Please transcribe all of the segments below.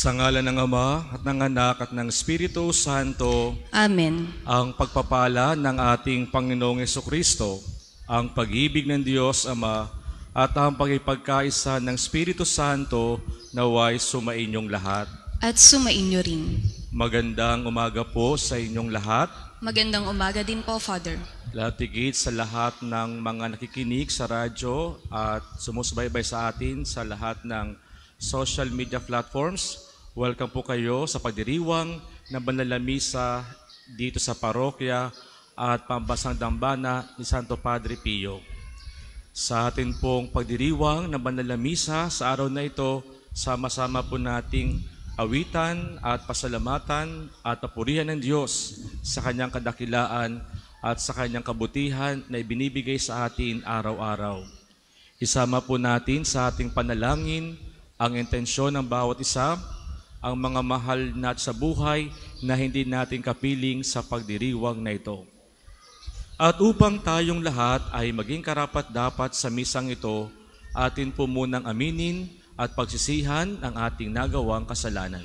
Sa ngalan ng Ama at ng Anak at ng Espiritu Santo. Amen. Ang pagpapala ng ating Panginoong Jesucristo, ang pag-ibig ng Diyos Ama at ang pagkipagkaisa ng Espiritu Santo naway sumainyong lahat. At sumainyo rin. Magandang umaga po sa inyong lahat. Magandang umaga din po, Father. Latigit sa lahat ng mga nakikinig sa radyo at sumusubaybay sa atin sa lahat ng social media platforms. Welcome po kayo sa pagdiriwang ng banal na misa dito sa parokya at pambasang dambana ni Santo Padre Pio. Sa atin pong pagdiriwang ng banal na misa sa araw na ito, sama-sama po nating awitan at pasalamatan at papurihan ng Diyos sa kanyang kadakilaan at sa kanyang kabutihan na ibinibigay sa atin araw-araw. Isama po natin sa ating panalangin ang intensyon ng bawat isa, ang mga mahal natin sa buhay na hindi natin kapiling sa pagdiriwang na ito. At upang tayong lahat ay maging karapat-dapat sa misang ito, atin po munang aminin at pagsisihan ang ating nagawang kasalanan.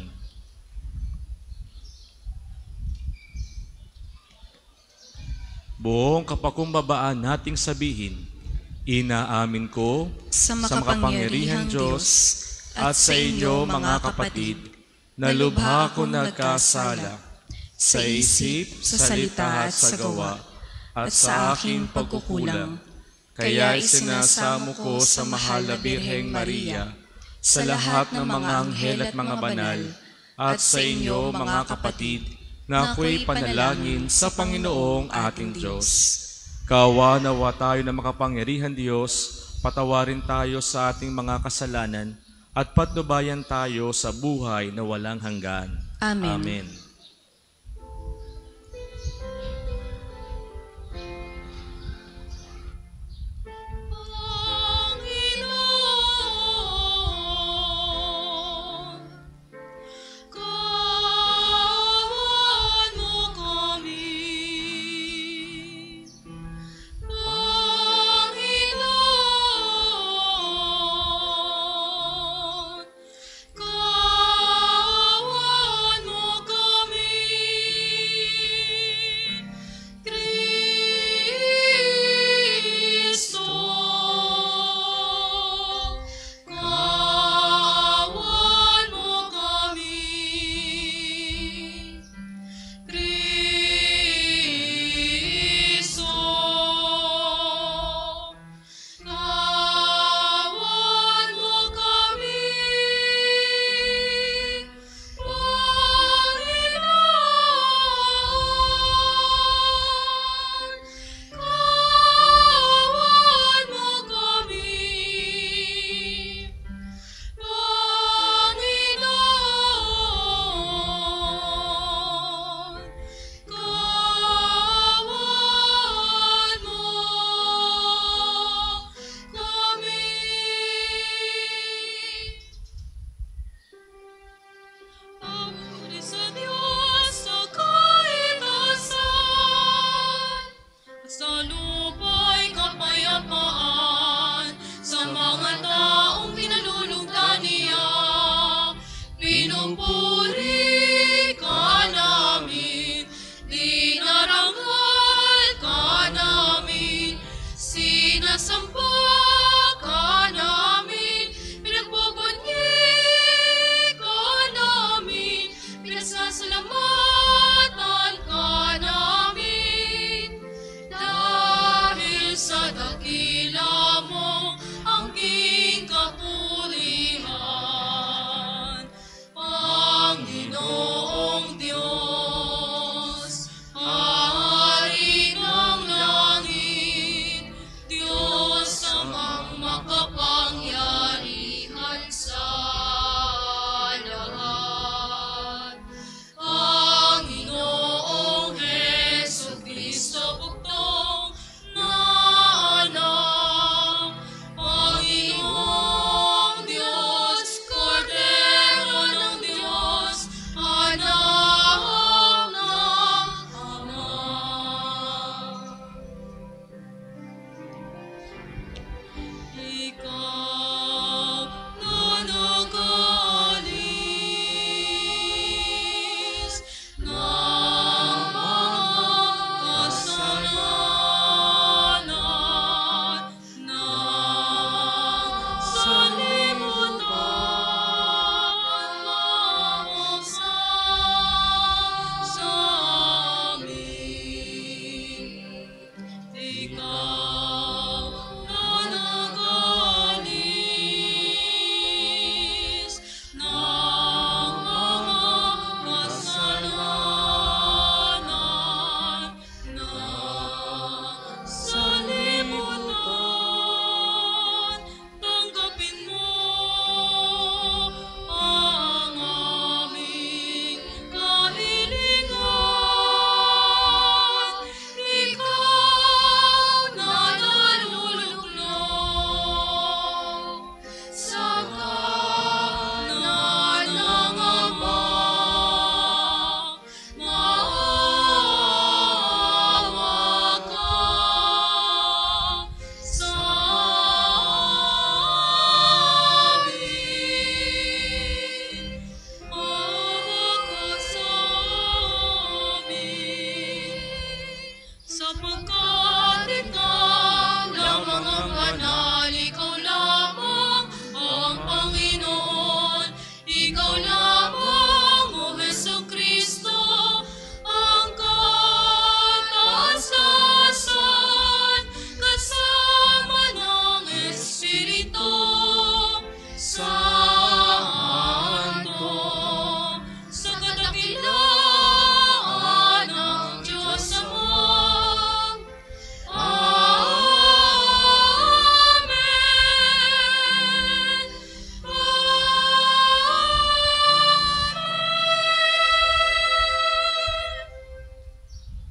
Buong kapakumbabaan nating sabihin, inaamin ko Sa makapangyarihang Diyos at sa inyo mga kapatid, na lubha ko nagkasala sa isip, sa salita at sa gawa, at sa aking pagkukulang. Kaya isinasamo ko sa mahal na Birheng Maria, sa lahat ng mga anghel at mga banal, at sa inyo mga kapatid, na ako'y panalangin sa Panginoong ating Diyos. Kawa nawa tayo ng makapangyarihan Diyos, patawarin tayo sa ating mga kasalanan, at patnubayan tayo sa buhay na walang hanggan. Amen. Amen.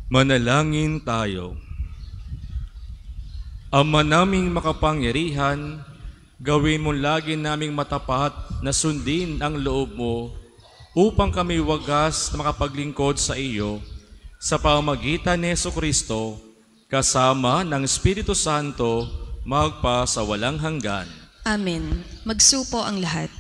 Manalangin tayo. Ama naming makapangyarihan, gawin mo lagi naming matapat na sundin ang loob mo upang kami wagas na makapaglingkod sa iyo sa pamamagitan ni Jesucristo kasama ng Espiritu Santo magpa sa walang hanggan. Amen. Magsupo ang lahat.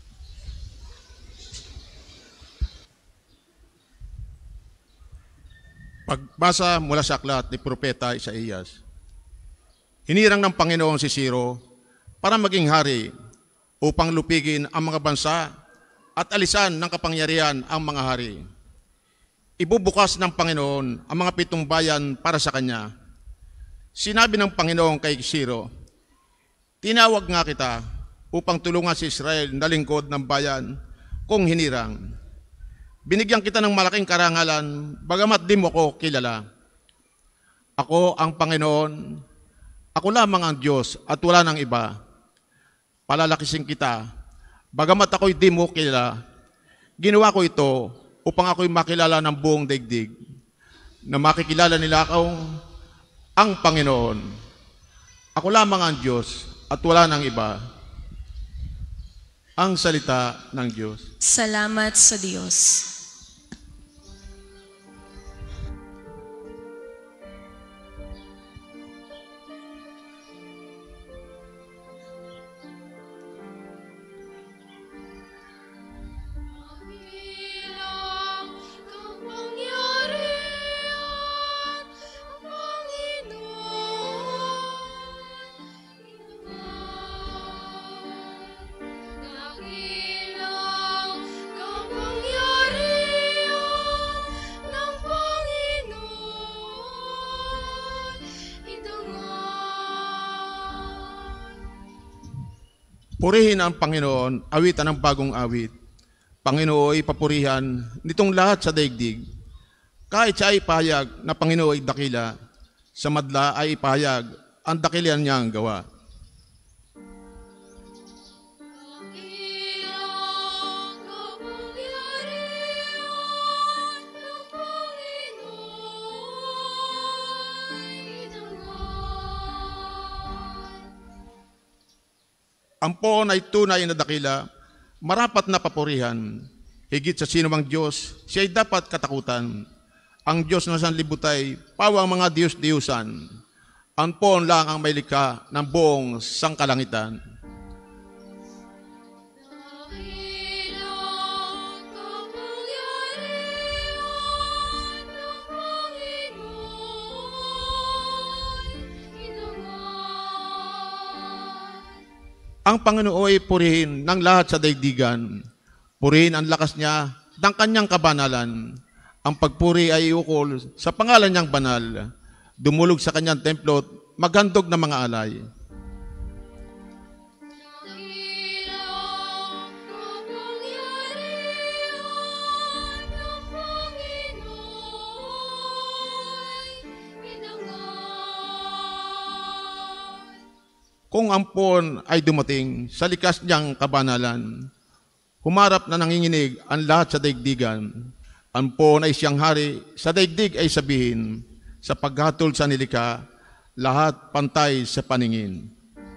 Pagbasa mula sa aklat ni Propeta Isaías. Hinirang ng Panginoon si Ciro para maging hari upang lupigin ang mga bansa at alisan ng kapangyarihan ang mga hari. Ibubukas ng Panginoon ang mga 7 bayan para sa kanya. Sinabi ng Panginoon kay Ciro, tinawag nga kita upang tulungan si Israel na lingkod ng bayan kung hinirang. Binigyan kita ng malaking karangalan, bagamat di mo ko kilala. Ako ang Panginoon, ako lamang ang Diyos at wala nang iba. Palalakisin kita, bagamat ako'y di mo kilala. Ginawa ko ito upang ako'y makilala ng buong daigdig, na makikilala nila ako ang Panginoon. Ako lamang ang Diyos at wala nang iba. Ang salita ng Diyos. Salamat sa Diyos. Purihin ang Panginoon, awitan ng bagong awit. Panginooy papurihan nitong lahat sa daigdig. Kahit siya ay pahayag na Panginooy dakila, sa madla ay ipahayag ang dakilian niyang gawa. Ang poon ay tunay na dakila, marapat na papurihan. Higit sa sinumang Diyos, siya ay dapat katakutan. Ang Diyos na sanlibutay, pawang mga Diyos-Diyusan. Ang poon lang ang may likha ng buong sangkalangitan. Ang Panginooy purihin ng lahat sa daigdigan. Purihin ang lakas niya ng kanyang kabanalan. Ang pagpuri ay iukol sa pangalan niyang banal. Dumulog sa kanyang templo at maghandog ng mga alay. Kung ang poon ay dumating sa likas niyang kabanalan, humarap na nanginginig ang lahat sa daigdigan. Ang poon ay siyang hari, sa daigdig ay sabihin, sa paghatol sa nilikha, lahat pantay sa paningin.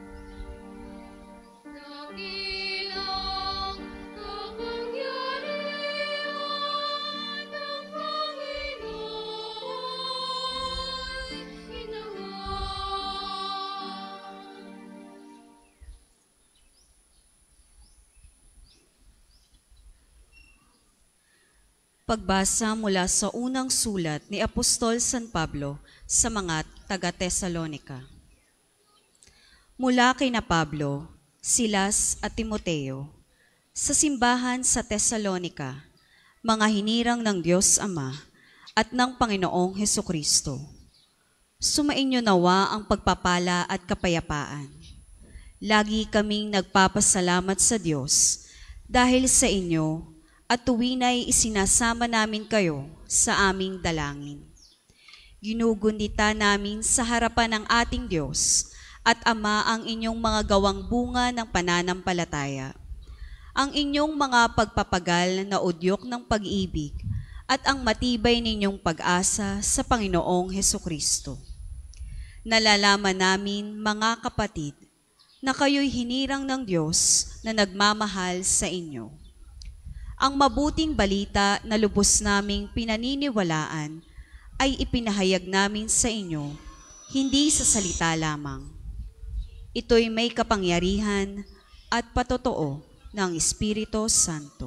Pagbasa mula sa unang sulat ni Apostol San Pablo sa mga taga-Tesalonika. Mula kay na Pablo, Silas at Timoteo, sa simbahan sa Tesalonika, mga hinirang ng Diyos Ama at ng Panginoong Hesukristo. Sumainyo nawa ang pagpapala at kapayapaan. Lagi kaming nagpapasalamat sa Diyos dahil sa inyo at tuwina'y isinasama namin kayo sa aming dalangin. Ginugundita namin sa harapan ng ating Diyos at Ama ang inyong mga gawang bunga ng pananampalataya, ang inyong mga pagpapagal na udyok ng pag-ibig at ang matibay ninyong pag-asa sa Panginoong Hesukristo. Nalalaman namin, mga kapatid, na kayo'y hinirang ng Diyos na nagmamahal sa inyo. Ang mabuting balita na lubos naming pinaniniwalaan ay ipinahayag namin sa inyo, hindi sa salita lamang. Ito'y may kapangyarihan at patotoo ng Espiritu Santo.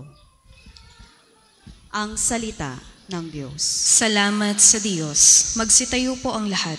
Ang salita ng Diyos. Salamat sa Diyos. Magsitayo po ang lahat.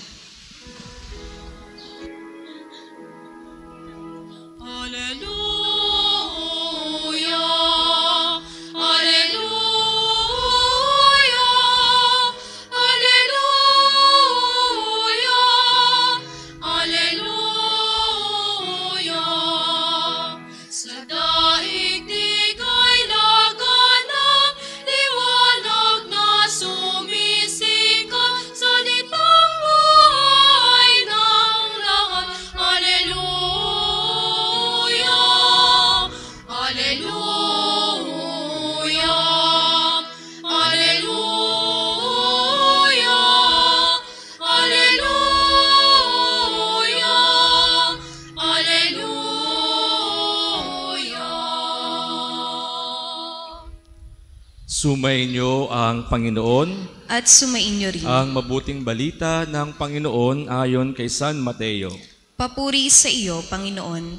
Sumainyo ang Panginoon At sumainyo rin. ang mabuting balita ng Panginoon ayon kay San Mateo. Papuri sa iyo, Panginoon.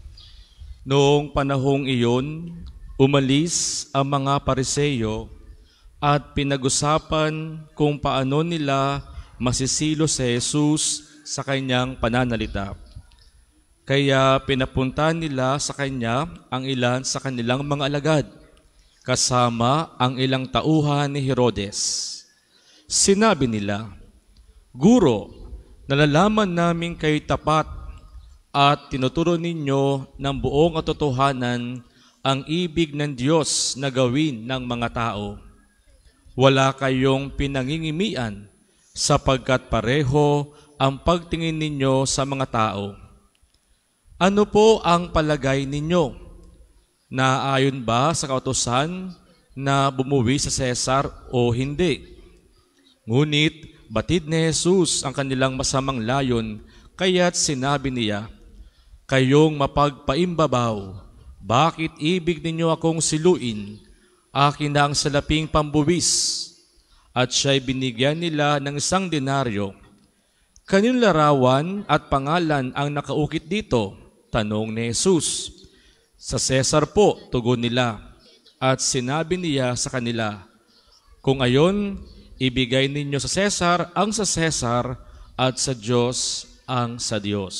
Noong panahong iyon, umalis ang mga Pariseyo at pinag-usapan kung paano nila masisilo si Jesus sa kanyang pananalita. Kaya pinapunta nila sa kanya ang ilan sa kanilang mga alagad, kasama ang ilang tauhan ni Herodes. Sinabi nila, "Guro, nalalaman namin kayo tapat at tinuturo ninyo ng buong katotohanan ang ibig ng Diyos na gawin ng mga tao. Wala kayong pinangingimian sapagkat pareho ang pagtingin ninyo sa mga tao. Ano po ang palagay ninyo? Naayon ba sa kautusan na bumuwi sa Cesar o hindi?" Ngunit batid ni Jesus ang kanilang masamang layon, kaya't sinabi niya, "Kayong mapagpaimbabaw, bakit ibig ninyo akong siluin? Akin na ang salaping pambuwis." At siya'y binigyan nila ng 1 denaryo. "Kaninong larawan at pangalan ang nakaukit dito?" tanong ni Jesus. "Sa Cesar po," tugon nila. At sinabi niya sa kanila, "Kung ayon, ibigay ninyo sa Cesar ang sa Cesar at sa Diyos ang sa Diyos."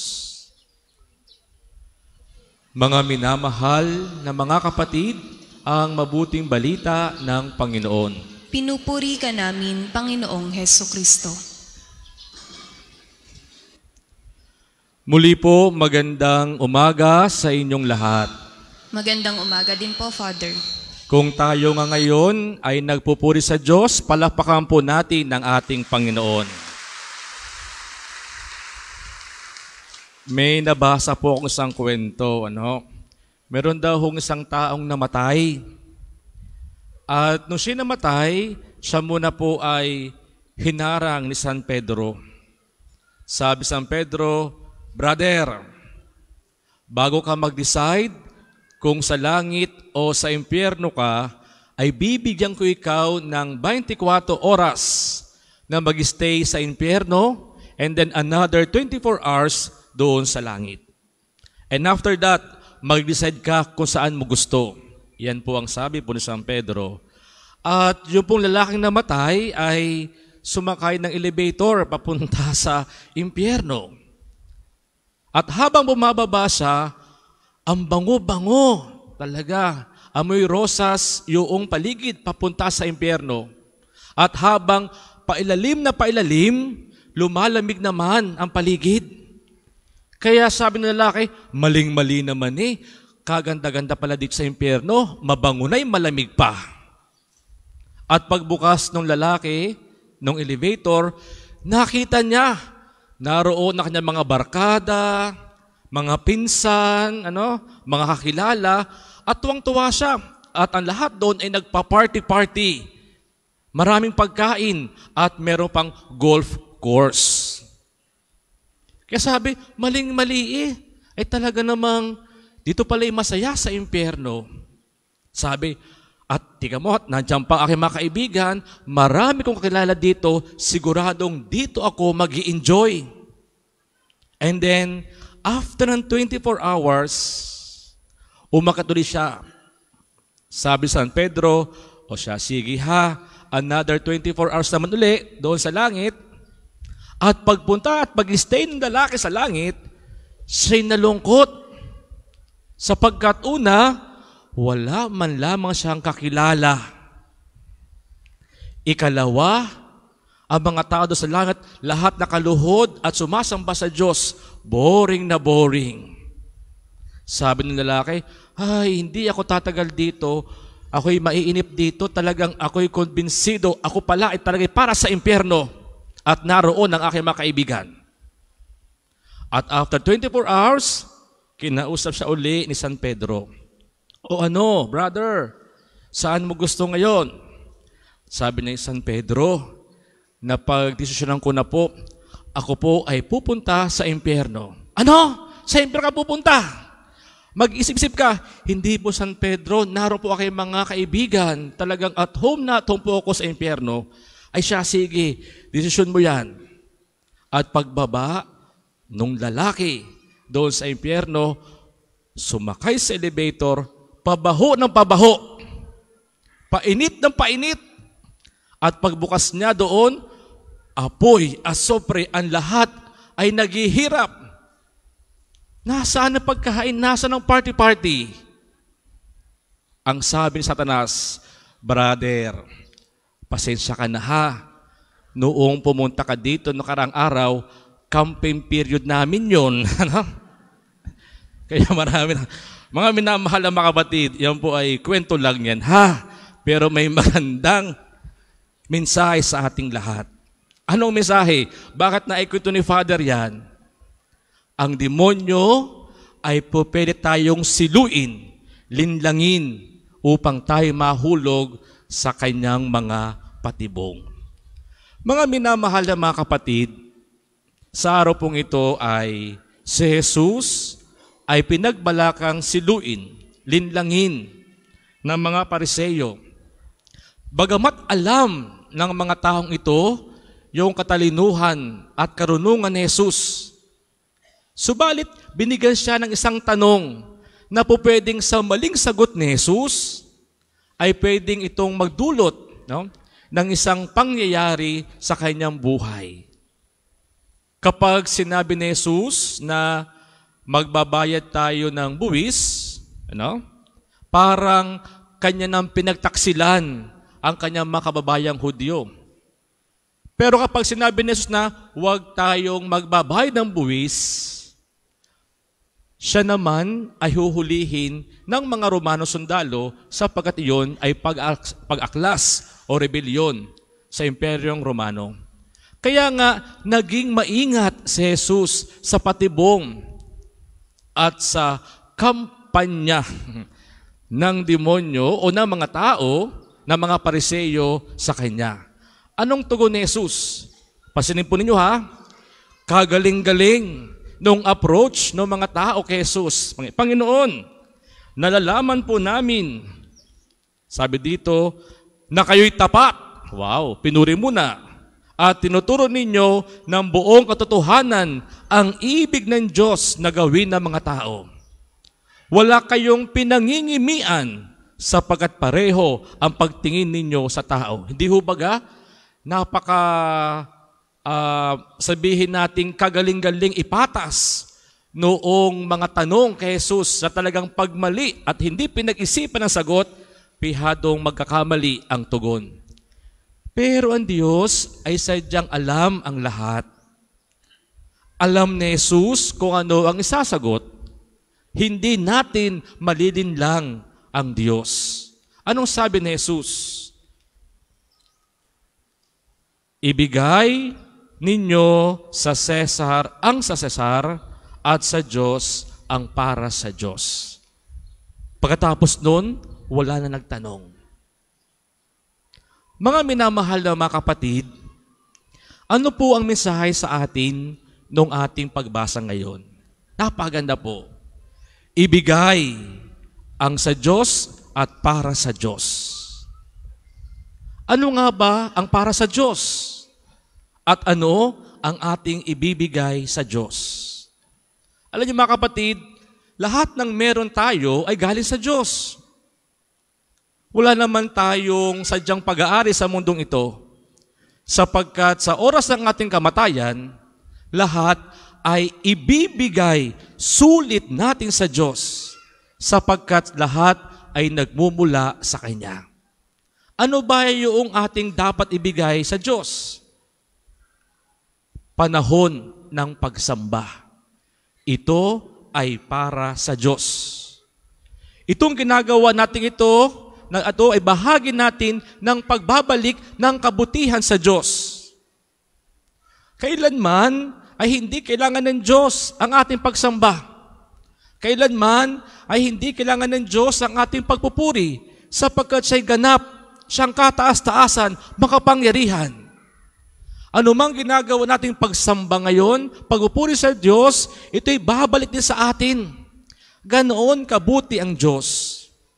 Mga minamahal na mga kapatid, ang mabuting balita ng Panginoon. Pinupuri ka namin, Panginoong Hesukristo. Muli po, magandang umaga sa inyong lahat. Magandang umaga din po, Father. Kung tayo nga ngayon ay nagpupuri sa Diyos, palakpakan po natin ang ating Panginoon. May nabasa po akong isang kwento, Meron daw isang taong namatay. At nung siya namatay, siya muna po ay hinarang ni San Pedro. Sabi San Pedro, "Brother, bago ka mag-decide kung sa langit o sa impyerno ka, ay bibigyan ko ikaw ng 24 oras na mag-stay sa impyerno and then another 24 hours doon sa langit. And after that, mag-decide ka kung saan mo gusto." Yan po ang sabi po ni San Pedro. At yung pong lalaking namatay ay sumakay ng elevator papunta sa impyerno. At habang bumababa siya, ang bango-bango talaga. Amoy rosas yung paligid papunta sa impyerno. At habang pailalim na pailalim, lumalamig naman ang paligid. Kaya sabi ng lalaki, maling-mali naman kaganda-ganda pala dito sa impyerno, mabango na'y malamig pa. At pagbukas ng lalaki, ng elevator, nakita niya, naroon na kanyang mga barkada, mga pinsan, mga kakilala, at tuwang-tuwa siya. At ang lahat doon ay nagpa-party-party. Maraming pagkain at meron pang golf course. Kaya sabi, maling-mali eh. Ay talaga namang dito pala yung masaya sa impyerno. Sabi, at tika mo, nandiyan pa aking mga kaibigan, marami kong kakilala dito, siguradong dito ako mag-i-enjoy. And then, after ng 24 hours, umakatuloy siya. Sabi San Pedro, o siya, sige ha, another 24 hours naman uli doon sa langit. At pagpunta at pag-stay ng lalaki sa langit, siya'y nalungkot. Sapagkat una, wala man lamang siyang kakilala. Ikalawa, ang mga tao doon sa langit, lahat nakaluhod at sumasamba sa Diyos. Boring na boring. Sabi ng lalaki, ay, hindi ako tatagal dito. Ako'y maiinip dito. Talagang ako'y konbinsido. Ako pala ay talaga para sa impyerno. At naroon ang aking mga kaibigan. At after 24 hours, kinausap siya uli ni San Pedro. O ano, brother, saan mo gusto ngayon? Sabi ni San Pedro, napag-desisyonan ko na po, ako po ay pupunta sa impyerno. Ano? Sa impyerno ka pupunta? Mag-isip-isip ka, hindi po San Pedro, naroon po aking mga kaibigan, talagang at home po ako sa impyerno. Ay siya, sige, desisyon mo yan. At pagbaba nung lalaki doon sa impyerno, sumakay sa elevator, pabaho ng pabaho, painit ng painit, at pagbukas niya doon, apoy, asopre, ang lahat ay naghihirap. Nasaan ang pagkain? Nasaan ang party-party? Ang sabi ni Satanas, brother, pasensya ka na ha. Noong pumunta ka dito nakarang araw, camping period namin yun. Kaya marami na. Mga minamahal na mga kapatid, yan po ay kwento lang yan, ha? Pero may magandang mensahe sa ating lahat. Anong mensahe? Bakit naikwento ni Father yan? Ang demonyo ay po pwede tayong siluin, linlangin, upang tayo mahulog sa kanyang mga patibong. Mga minamahal na mga kapatid, sa araw pong ito ay si Jesus ay pinagbalakang siluin, linlangin ng mga Pariseyo. Bagamat alam ng mga taong ito yung katalinuhan at karunungan ni Jesus, subalit binigyan siya ng isang tanong na po pwedeng sa maling sagot ni Jesus ay pwedeng itong magdulot ng isang pangyayari sa kanyang buhay. Kapag sinabi ni Jesus na magbabayad tayo ng buwis, parang kanya nang pinagtaksilan ang kanyang mga kababayang Hudyo. Pero kapag sinabi ni Jesus na huwag tayong magbabayad ng buwis, siya naman ay huhulihin ng mga Romano sundalo sapagkat iyon ay pag-aklas o rebelyon sa Imperyong Romano. Kaya nga, naging maingat si Jesus sa patibong at sa kampanya ng demonyo o ng mga tao, ng mga Pariseyo sa kanya. Anong tugon ni Jesus? Pasinin po ninyo ha, kagaling-galing nung approach ng mga tao kay Jesus. Panginoon, nalalaman po namin, sabi dito, na kayo'y tapat. Wow, pinuri mo na. At tinuturo ninyo ng buong katotohanan ang ibig ng Diyos na gawin ng mga tao. Wala kayong pinangingimian sapagkat pareho ang pagtingin ninyo sa tao. Hindi ho baga, sabihin nating kagaling-galing ipatas noong mga tanong kay Jesus na talagang pagmali at hindi pinag-isipan ng sagot, pihadong magkakamali ang tugon. Pero ang Diyos ay sadyang alam ang lahat. Alam ni Jesus kung ano ang isasagot. Hindi natin malilinlang ang Diyos. Anong sabi ni Jesus? Ibigay ninyo sa Cesar ang sa Cesar at sa Diyos ang para sa Diyos. Pagkatapos nun, wala na nagtanong. Mga minamahal na mga kapatid, ano po ang mensahe sa atin nung ating pagbasa ngayon? Napaganda po. Ibigay ang sa Diyos at para sa Diyos. Ano nga ba ang para sa Diyos? At ano ang ating ibibigay sa Diyos? Alam niyo mga kapatid, lahat ng meron tayo ay galing sa Diyos. Wala naman tayong sadyang pag-aari sa mundong ito, sapagkat sa oras ng ating kamatayan, lahat ay ibibigay sulit natin sa Diyos, sapagkat lahat ay nagmumula sa Kanya. Ano ba yung ating dapat ibigay sa Diyos? Panahon ng pagsamba. Ito ay para sa Diyos. Itong ginagawa natin ito ay bahagi natin ng pagbabalik ng kabutihan sa Diyos. Kailanman ay hindi kailangan ng Diyos ang ating pagsamba. Kailanman ay hindi kailangan ng Diyos ang ating pagpupuri, sapagkat siya'y ganap, siyang kataas-taasan, makapangyarihan. Ano mang ginagawa nating pagsamba ngayon, pagpupuri sa Diyos, ito'y babalik din sa atin. Ganoon kabuti ang Diyos.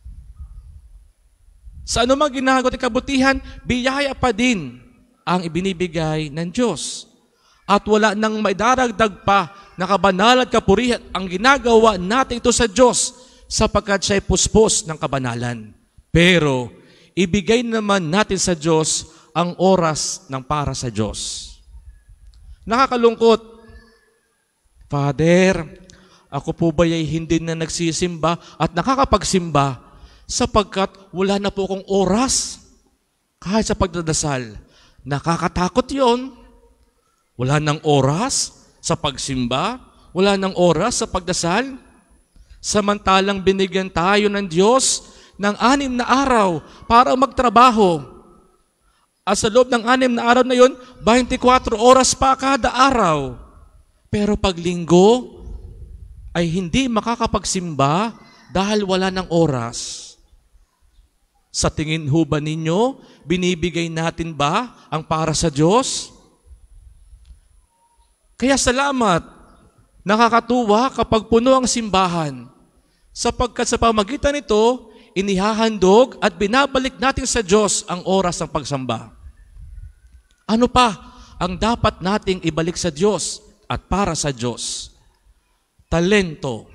Sa ano mang ginagawa nating kabutihan, biyaya pa din ang ibinibigay ng Diyos. At wala nang maidaragdag pa na kabanalan at kapurihan ang ginagawa natin ito sa Diyos, sapagkat siya'y puspos ng kabanalan. Pero, ibigay naman natin sa Diyos ang oras ng para sa Diyos. Nakakalungkot, Father, ako po ba ay hindi na nagsisimba at nakakapagsimba sapagkat wala na po akong oras kahit sa pagdadasal. Nakakatakot yon. Wala nang oras sa pagsimba, wala nang oras sa pagdasal. Samantalang binigyan tayo ng Diyos ng 6 na araw para magtrabaho. At sa loob ng 6 na araw na yon, 24 oras pa kada araw. Pero pag linggo, ay hindi makakapagsimba dahil wala ng oras. Sa tingin ho ba ninyo, binibigay natin ba ang para sa Diyos? Kaya salamat, nakakatuwa kapag puno ang simbahan, sapagkat sa pamagitan nito, inihahandog at binabalik natin sa Diyos ang oras ng pagsamba. Ano pa ang dapat nating ibalik sa Diyos at para sa Diyos? Talento,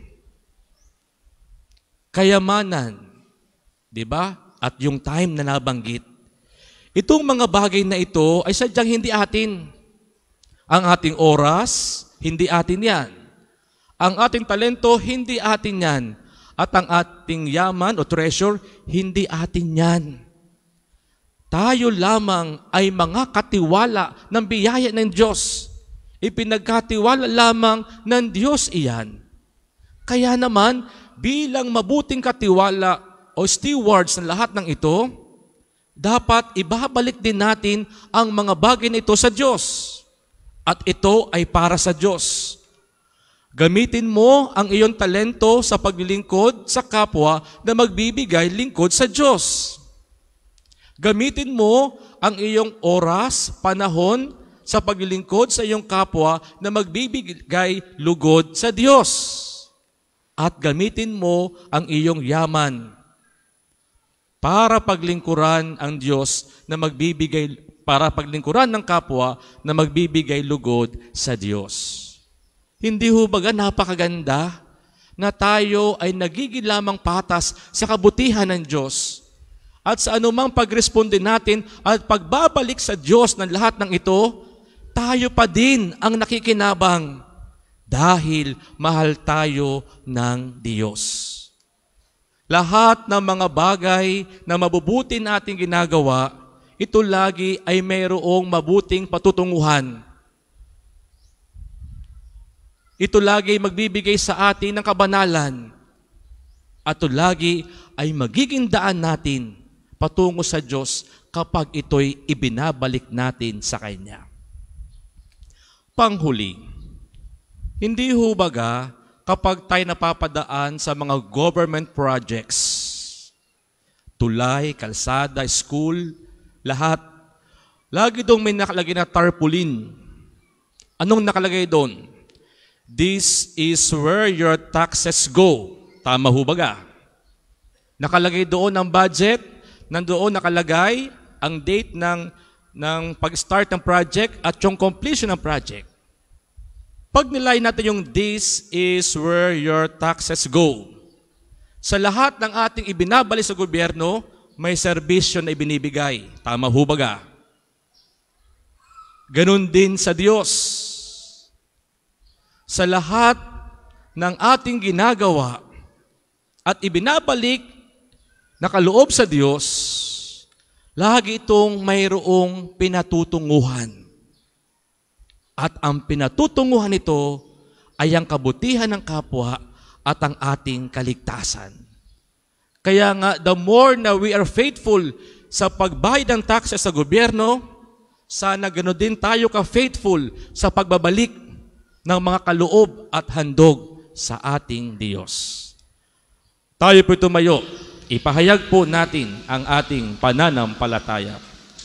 kayamanan, di ba? At yung time na nabanggit. Itong mga bagay na ito ay sadyang hindi atin. Ang ating oras, hindi atin yan. Ang ating talento, hindi atin yan. At ang ating yaman o treasure, hindi atin yan. Tayo lamang ay mga katiwala ng biyaya ng Diyos. Ipinagkatiwala lamang ng Diyos iyan. Kaya naman, bilang mabuting katiwala o stewards ng lahat ng ito, dapat ibabalik din natin ang mga bagay na ito sa Diyos. At ito ay para sa Diyos. Gamitin mo ang iyong talento sa paglilingkod sa kapwa na magbibigay lingkod sa Diyos. Gamitin mo ang iyong oras, panahon sa paglilingkod sa iyong kapwa na magbibigay lugod sa Diyos. At gamitin mo ang iyong yaman para paglingkuran ang Diyos na magbibigay, para paglingkuran ng kapwa na magbibigay lugod sa Diyos. Hindi ho baga napakaganda na tayo ay nagiging lamang patas sa kabutihan ng Diyos at sa anumang pagresponde natin at pagbabalik sa Diyos ng lahat ng ito, tayo pa din ang nakikinabang dahil mahal tayo ng Diyos. Lahat ng mga bagay na mabubuti nating ginagawa, ito lagi ay mayroong mabuting patutunguhan. Ito lagi ay magbibigay sa atin ng kabanalan. At ito lagi ay magiging daan natin patungo sa Diyos kapag ito'y ibinabalik natin sa Kanya. Panghuli, hindi ho baga kapag tayo napapadaan sa mga government projects, tulay, kalsada, school, lahat. Lagi doon may nakalagay na tarpaulin. Anong nakalagay doon? This is where your taxes go. Tama ho baga? Nakalagay doon ang budget, nandoon nakalagay ang date ng pag-start ng project at yung completion ng project. Pag nilay natin yung this is where your taxes go, sa lahat ng ating ibinabalik sa gobyerno, may serbisyo na ibinibigay. Tama ho baga? Ganon din sa Diyos. Sa lahat ng ating ginagawa at ibinabalik na kaloob sa Diyos, lagi itong mayroong pinatutunguhan. At ang pinatutunguhan nito ay ang kabutihan ng kapwa at ang ating kaligtasan. Kaya nga, the more na we are faithful sa pagbayad ng taxes sa gobyerno, sana gano'n din tayo ka-faithful sa pagbabalik ng mga kaloob at handog sa ating Diyos. Tayo po tumayo, ipahayag po natin ang ating pananampalataya.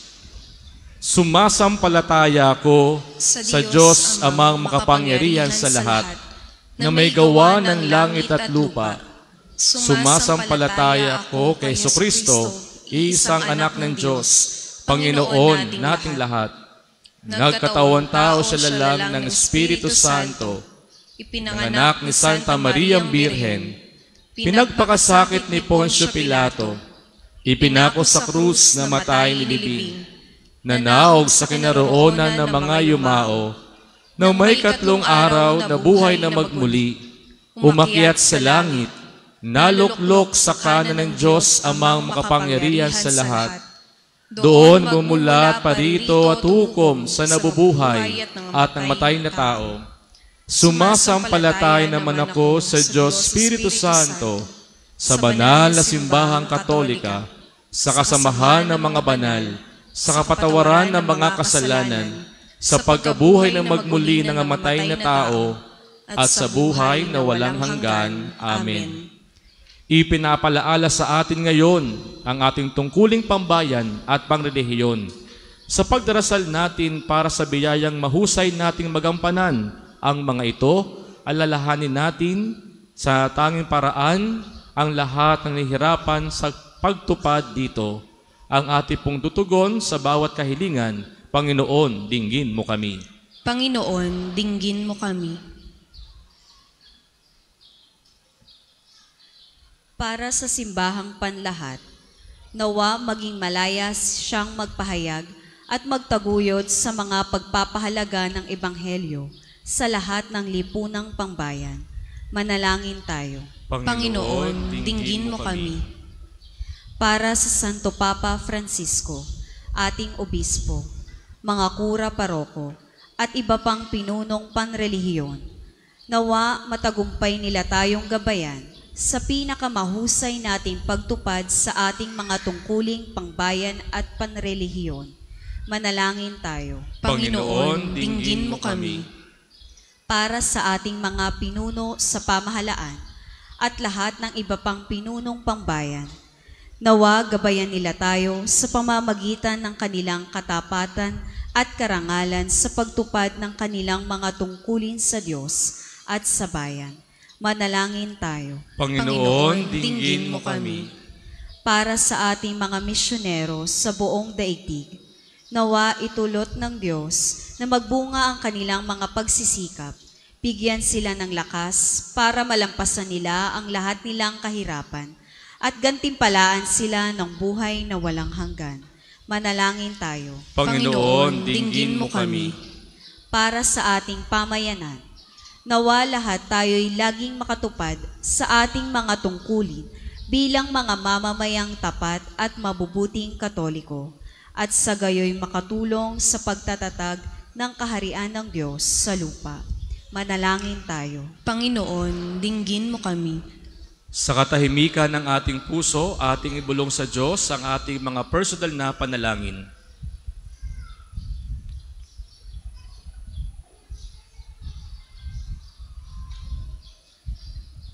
Sumasampalataya ako sa Diyos amang makapangyarihan sa lahat, na may gawa ng langit at lupa. Sumasampalataya ako kay Jesucristo, isang anak ng Diyos, Panginoon nating lahat. Nagkatawang tao sa lalang ng Espiritu Santo, ipinanganak ni Santa Maria Birhen, pinagpakasakit ni Poncio Pilato, ipinako sa krus na matay nilibing, nanaog sa kinaroonan ng mga yumao, na may 3 araw na buhay na magmuli, umakyat sa langit, naluklok sa kanan ng Diyos amang makapangyarihan sa lahat. Doon bumulat parito at hukom sa nabubuhay at ng matay na tao. Sumasampalataya naman ako sa Diyos Espiritu Santo, sa banal na simbahang katolika, sa kasamahan ng mga banal, sa kapatawaran ng mga kasalanan, sa pagkabuhay ng magmuli ng matay na tao, at sa buhay na walang hanggan. Amen. Ipinapalaala sa atin ngayon ang ating tungkuling pambayan at pangrelihiyon. Sa pagdarasal natin para sa biyayang mahusay nating magampanan ang mga ito, alalahanin natin sa tanging paraan ang lahat ng nahihirapan sa pagtupad dito. Ang ating pong tutugon sa bawat kahilingan, Panginoon, dinggin mo kami. Panginoon, dinggin mo kami. Para sa simbahang panlahat, nawa maging malayas siyang magpahayag at magtaguyod sa mga pagpapahalaga ng Ebanghelyo sa lahat ng lipunang pangbayan. Manalangin tayo. Panginoon, dinggin mo kami. Para sa Santo Papa Francisco, ating obispo, mga kura paroko, at iba pang pinunong panrelihiyon, nawa matagumpay nila tayong gabayan sa pinakamahusay nating pagtupad sa ating mga tungkuling pangbayan at panrelihiyon. Manalangin tayo. Panginoon, dinggin mo kami. Para sa ating mga pinuno sa pamahalaan at lahat ng iba pang pinunong pangbayan, nawa gabayan nila tayo sa pamamagitan ng kanilang katapatan at karangalan sa pagtupad ng kanilang mga tungkulin sa Diyos at sa bayan. Manalangin tayo. Panginoon, dinggin mo kami. Para sa ating mga misyonero sa buong daigdig, nawa itulot ng Diyos na magbunga ang kanilang mga pagsisikap, bigyan sila ng lakas para malampasan nila ang lahat nilang kahirapan, at gantimpalaan sila ng buhay na walang hanggan. Manalangin tayo. Panginoon, dinggin mo kami. Para sa ating pamayanan, nawa lahat tayo'y laging makatupad sa ating mga tungkulin bilang mga mamamayang tapat at mabubuting Katoliko, at sa gayoy makatulong sa pagtatatag ng kaharian ng Diyos sa lupa. Manalangin tayo. Panginoon, dinggin mo kami. Sa katahimikan ng ating puso, ating ibulong sa Diyos ang ating mga personal na panalangin.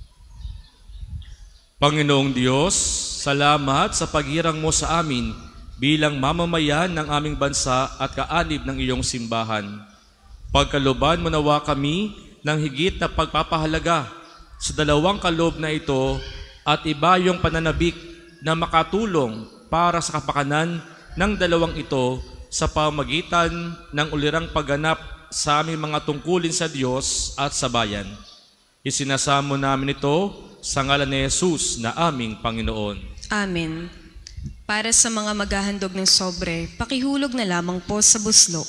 Panginoong Diyos, salamat sa paghirang mo sa amin bilang mamamayan ng aming bansa at kaanib ng iyong simbahan. Pagkalooban mo nawa kami ng higit na pagpapahalaga sa dalawang kaloob na ito at iba yung pananabik na makatulong para sa kapakanan ng dalawang ito sa pamagitan ng ulirang pagganap sa aming mga tungkulin sa Diyos at sa bayan. Isinasamo namin ito sa ngalan ni Jesus na aming Panginoon. Amen. Para sa mga maghahandog ng sobre, pakihulog na lamang po sa buslo.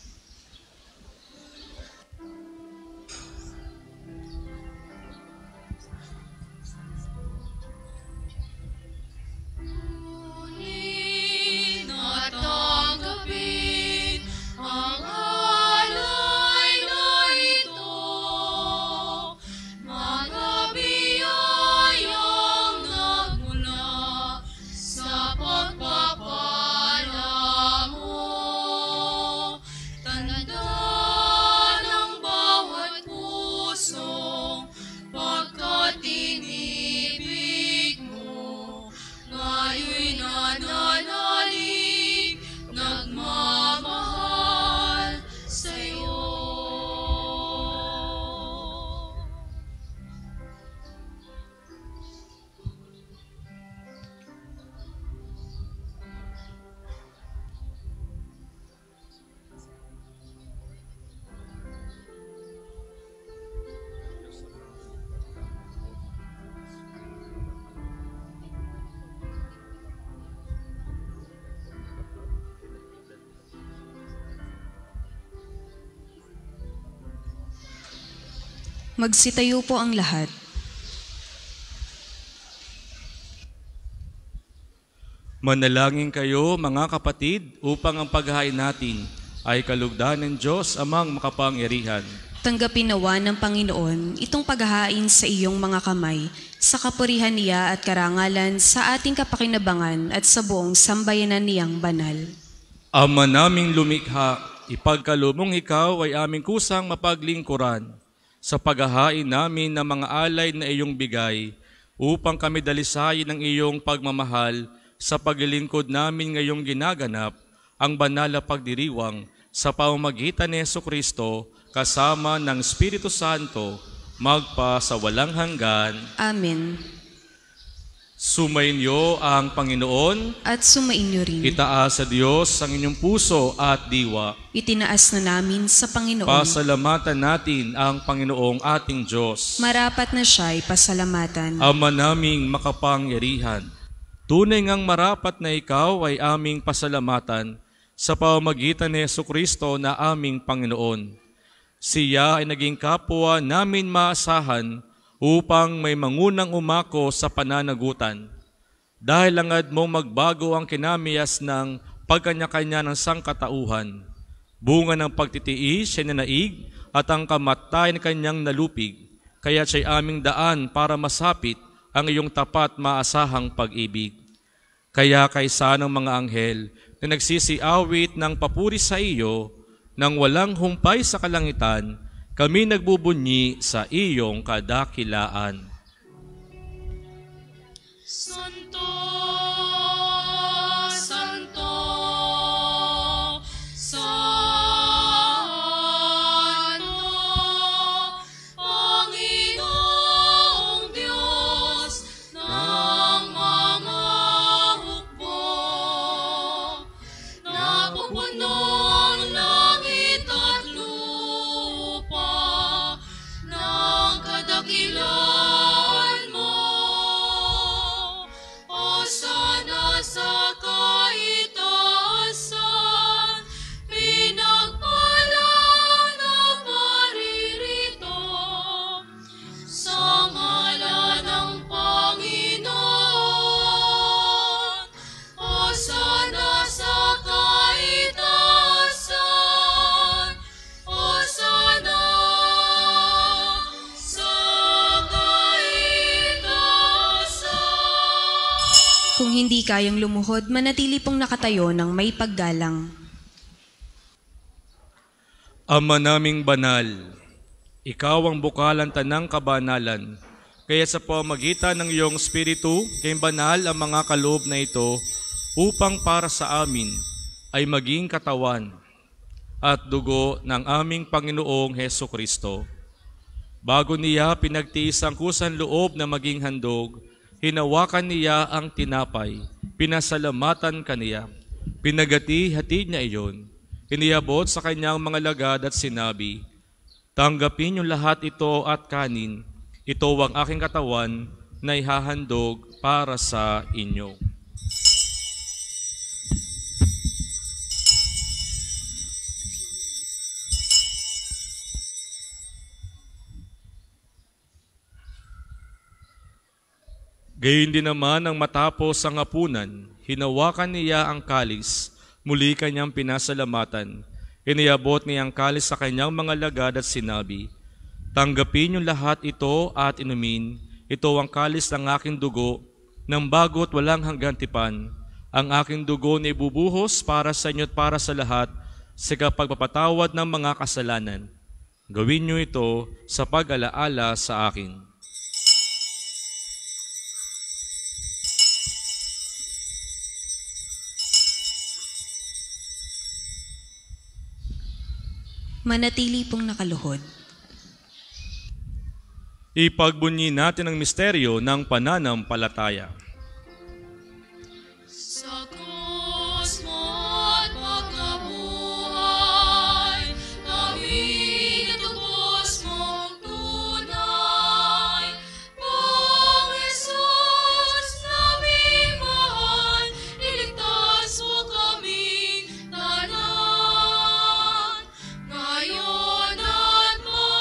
Magsitayo po ang lahat. Manalangin kayo mga kapatid upang ang paghahain natin ay kalugdan ng Diyos amang makapangyarihan. Tanggapin nawa ng Panginoon itong paghahain sa iyong mga kamay, sa kapurihan niya at karangalan sa ating kapakinabangan at sa buong sambayanan niyang banal. Ama naming lumikha, ipagkalumong ikaw ay aming kusang mapaglingkuran sa paghahain namin ng mga alay na iyong bigay upang kami dalisayin ng iyong pagmamahal sa paglilingkod namin ngayong ginaganap ang banal na pagdiriwang sa pamamagitan ni Jesucristo kasama ng Espiritu Santo magpa sa walang hanggan. Amen. Sumainyo ang Panginoon At sumainyo rin. Itaas sa Diyos ang inyong puso at diwa. Itinaas na namin sa Panginoon. Pasalamatan natin ang Panginoong ating Diyos. Marapat na siya'y pasalamatan. Ama naming makapangyarihan, tunay ngang marapat na ikaw ay aming pasalamatan sa pamamagitan ni Jesucristo na aming Panginoon. Siya ay naging kapwa namin maasahan upang may mangunang umako sa pananagutan. Dahil langad mong magbago ang kinamiyas ng pagkanya-kanya ng sangkatauhan, bunga ng pagtitiis siya nanaig at ang kamatayan kanyang nalupig, kaya siya'y aming daan para masapit ang iyong tapat maasahang pag-ibig. Kaya kaysa ng mga anghel na nagsisiawit ng papuri sa iyo, nang walang humpay sa kalangitan, kami nagbubunyi sa iyong kadakilaan. Santo, Santo, Santo, Panginoong Diyos ng mga hukbo, napupuno ang langit at lupa ng kadakilaan mo. Hosana sa kaitaasan, pinagpala na paririto sa ngalan ng Panginoon. Hosana sa kaitaasan, Hosana sa kaitaasan. Kung hindi kayang lumuhod, manatili pong nakatayo ng may paggalang. Ama naming banal, ikaw ang bukalan tanang kabanalan, kaya sa pamagitan ng iyong Espiritu, kay banal ang mga kaloob na ito, upang para sa amin ay maging katawan at dugo ng aming Panginoong Heso Kristo. Bago niya pinagtiis ang kusang loob na maging handog, hinawakan niya ang tinapay, pinasalamatan kaniya, pinagati-hati niya iyon, iniabot sa kanyang mga lagad at sinabi, "Tanggapin niyo lahat ito at kanin, ito ang aking katawan na ihahandog para sa inyo." Gayon din naman ang matapos ang hapunan, hinawakan niya ang kalis, muli kanyang pinasalamatan. Iniabot niya ang kalis sa kanyang mga lagad at sinabi, "Tanggapin niyo lahat ito at inumin, ito ang kalis ng aking dugo, ng bago't walang hanggang tipan. Ang aking dugo na ibubuhos para sa inyo at para sa lahat sa pagpapatawad ng mga kasalanan. Gawin niyo ito sa pag-alaala sa akin." Manatili pong nakaluhod. Ipagbunyi natin ang misteryo ng pananampalataya. Sa krus mo at pagkabuhay, aming itubos mong tunay. Pong Jesus, naming mahal, iligtas mo kaming tanan. Ngayon at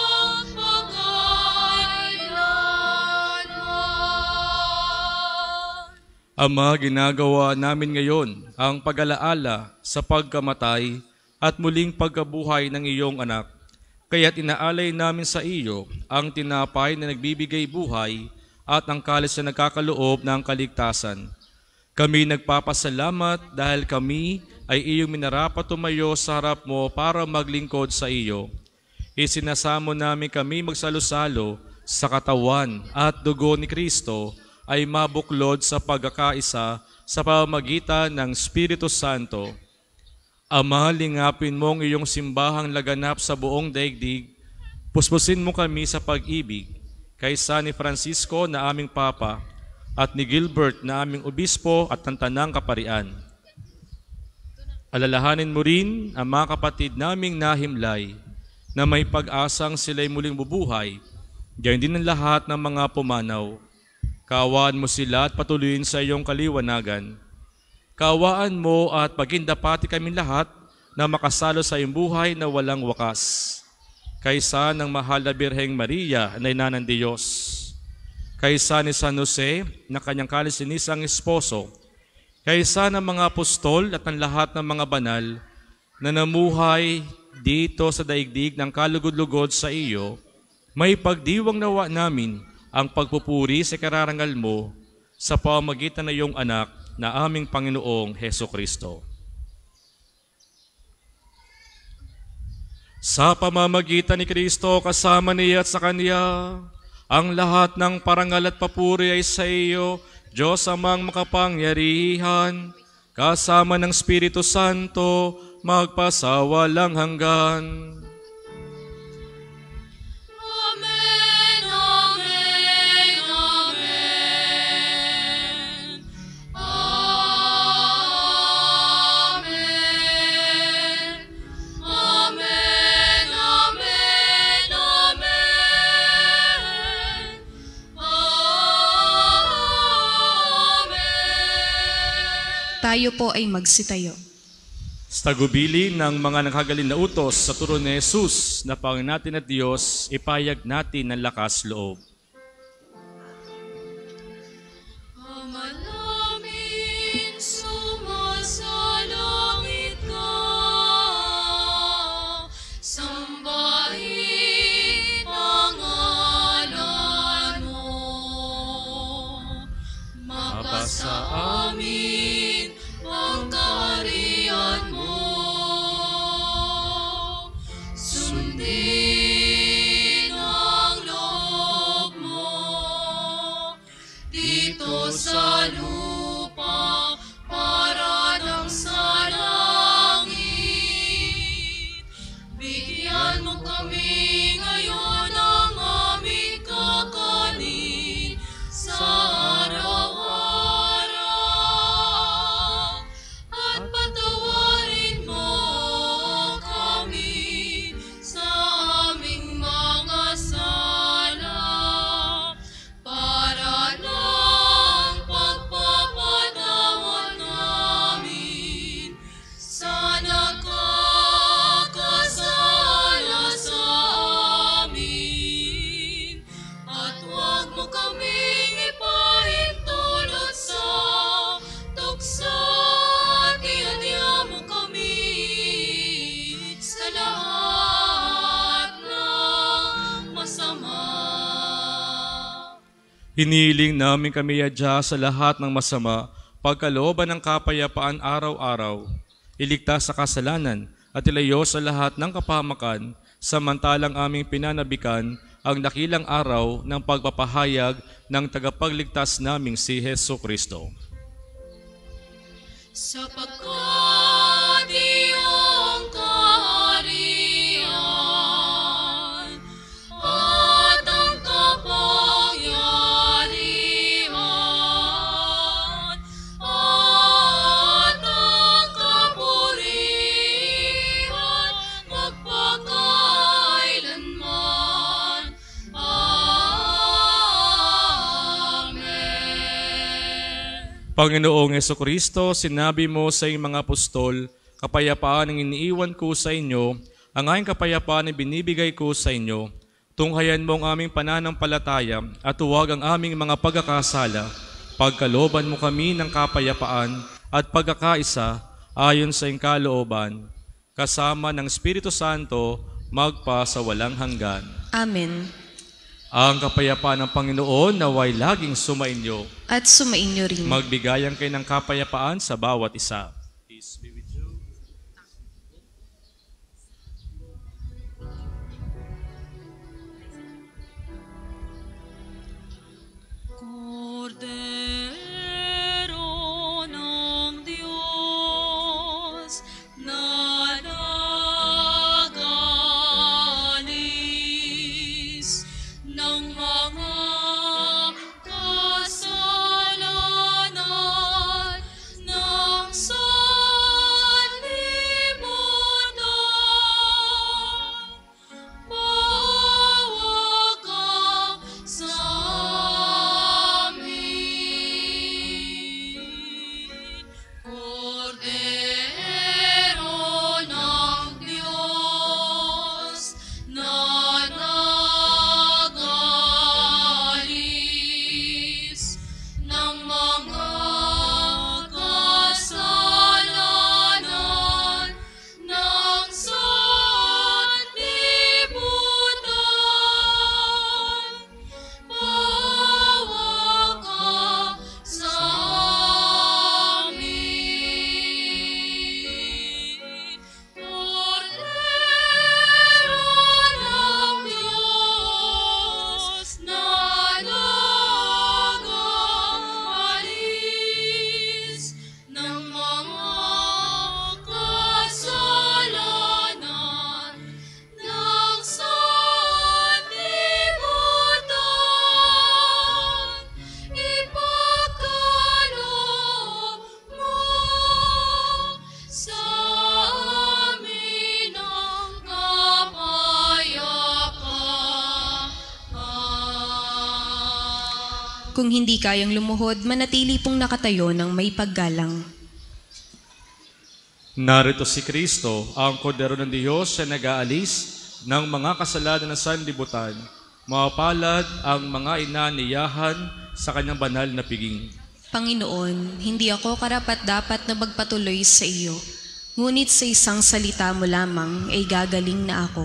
magpakailanman. Ama, ginagawa namin ngayon ang pag-alaala sa pagkamatay at muling pagkabuhay ng iyong anak. Kaya't inaalay namin sa iyo ang tinapay na nagbibigay buhay at ang kalis na nagkakaloob ng kaligtasan. Kami nagpapasalamat dahil kami ay iyong minarapat tumayo sa harap mo para maglingkod sa iyo. Isinasamo namin kami magsalo-salo sa katawan at dugo ni Kristo ay mabuklod sa pagkakaisa sa pamamagitan ng Espiritu Santo. Ama, lingapin mo ang iyong simbahang laganap sa buong daigdig. Puspusin mo kami sa pag-ibig kaysa ni Francisco na aming Papa at ni Gilbert na aming Obispo at ng Tanang Kaparian. Alalahanin mo rin ang mga kapatid naming nahimlay na may pag-asang sila'y muling bubuhay, diyan din ang lahat ng mga pumanaw. Kaawaan mo sila at patuloyin sa iyong kaliwanagan. Kaawaan mo at pagindapati kami lahat na makasalo sa iyong buhay na walang wakas. Kaysa ng mahal na Birheng Maria na ina ng Diyos. Kaysa ni San Jose na kanyang kalisinisang esposo. Kaysa ng mga apostol at ng lahat ng mga banal na namuhay dito sa daigdig ng kalugod-lugod sa iyo, may pagdiwang nawa namin ang pagpupuri sa kararangal mo sa pamamagitan ng iyong anak na aming Panginoong Heso Kristo. Sa pamamagitan ni Kristo, kasama niya at sa Kanya, ang lahat ng parangal at papuri ay sa iyo, Diyos amang makapangyarihan, kasama ng Espiritu Santo, magpasawalang hanggan. Amen, amen, amen. Amen. Amen, amen, amen. Amen. Tayo po ay magsitayo. Sa tagubili ng mga nakagaling na utos sa turo ni Jesus na Panginoon natin at Diyos, ipayag natin ang lakas loob. Ama namin, sumasalangit ka. Sambahin ang ngalan mo. Mapasa amin ang kaharian mo. Sundin ang loob Bigyan mo kami ngayon ng aming kakanin sa araw-araw. At patawarin mo kami sa aming mga sala para ng pagpapatawad namin sa nagkakasala sa amin. At huwag mo kaming ipahintulot sa tukso at iadya mo kami sa lahat ng masama. Hiniling namin kami adya sa lahat ng masama, pagkalooban ng kapayapaan araw-araw, iligtas sa kasalanan at ilayo sa lahat ng kapahamakan, samantalang aming pinanabikan ang dakilang araw ng pagpapahayag ng tagapagligtas naming si Hesu Kristo. Sapagkat iyong kaharian at ang kapangyarihan at ang kapurihan magpakailanman. Amen. Panginoong Hesu Kristo, sinabi mo sa iyong mga apostol, kapayapaan ang iniiwan ko sa inyo, ang aking kapayapaan ay binibigay ko sa inyo. Tunghayan mo ang aming pananampalataya at huwag ang aming mga pagkakasala. Pagkalooban mo kami ng kapayapaan at pagkakaisa ayon sa iyong kalooban, kasama ng Espiritu Santo, magpa sa walang hanggan. Amen. Ang kapayapaan ng Panginoon naway laging sumainyo. At sumainyo rin. Magbigayan kayo ng kapayapaan sa bawat isa. Peace be with you. Cordero ng Diyos na nag-alis ng mga kasalanan ng sanlibutan. Bawa ka sa amin, Cordero ng Diyos na nag-alis ng mga kasalanan ng sanlibutan. Bawa ka sa amin, Cordero ng Diyos na nag-alis ng mga kasalanan ng sanlibutan. Ipagkaloob mo sa amin ang kapayapaan. Kung hindi kayang lumuhod, manatili pong nakatayo ng may paggalang. Narito si Kristo, ang Kordero ng Diyos na nag-aalis ng mga kasalanan ng sanlibutan. Mapalad ang mga inaniyahan sa kanyang banal na piging. Panginoon, hindi ako karapat-dapat na magpatuloy sa iyo, ngunit sa isang salita mo lamang ay gagaling na ako.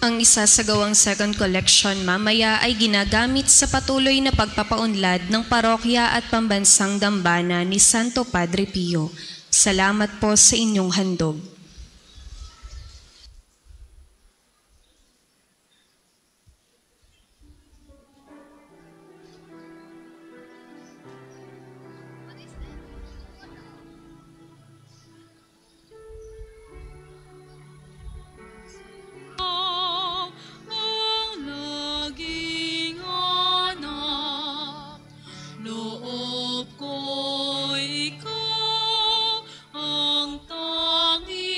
Ang isasagawang second collection mamaya ay ginagamit sa patuloy na pagpapaunlad ng parokya at pambansang dambana ni Santo Padre Pio. Salamat po sa inyong handog. ang naging anak. Loob ko ikaw ang tanging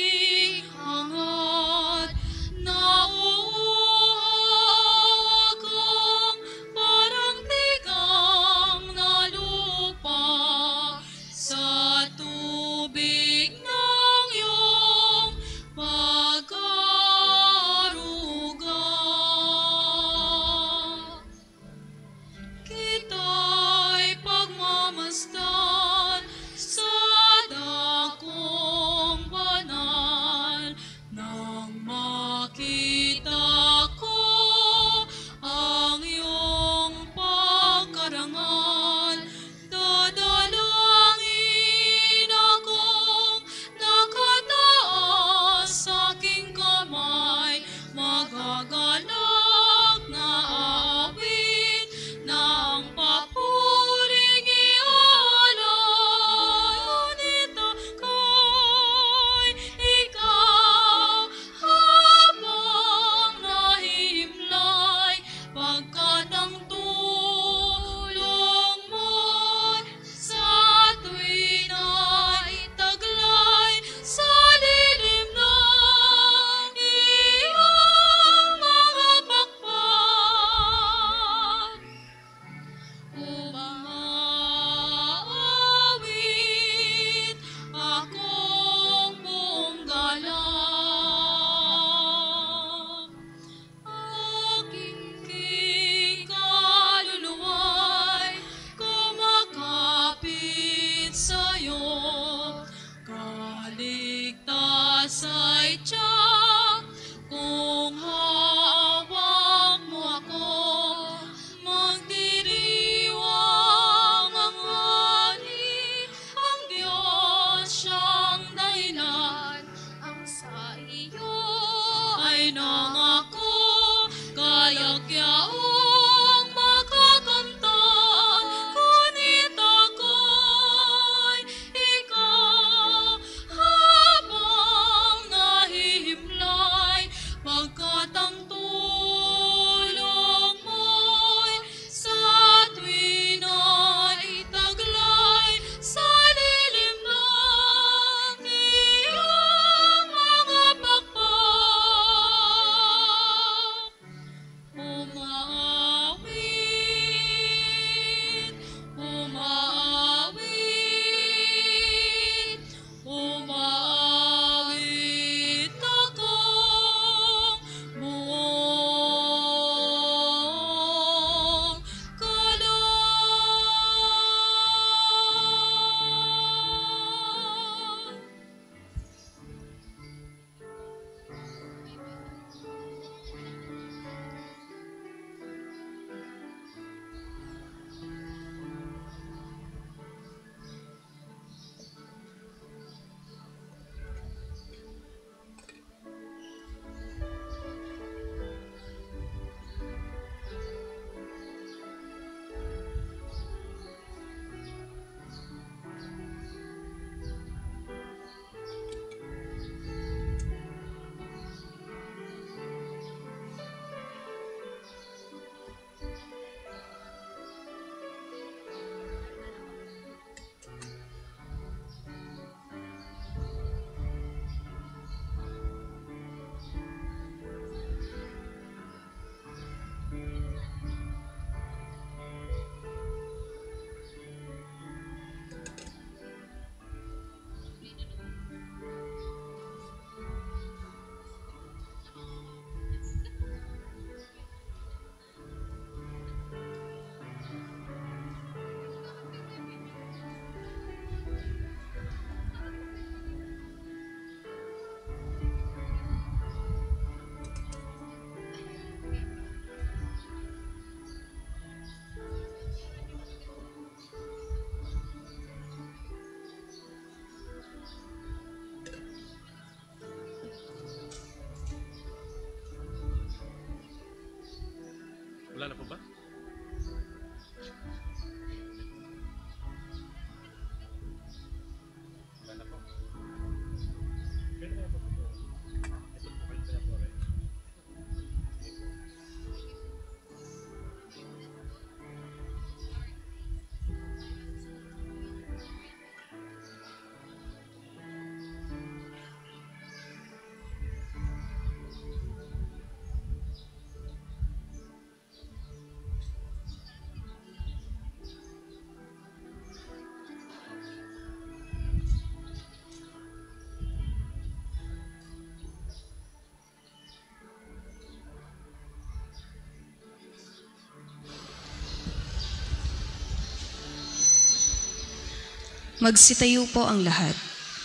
Magsitayo po ang lahat.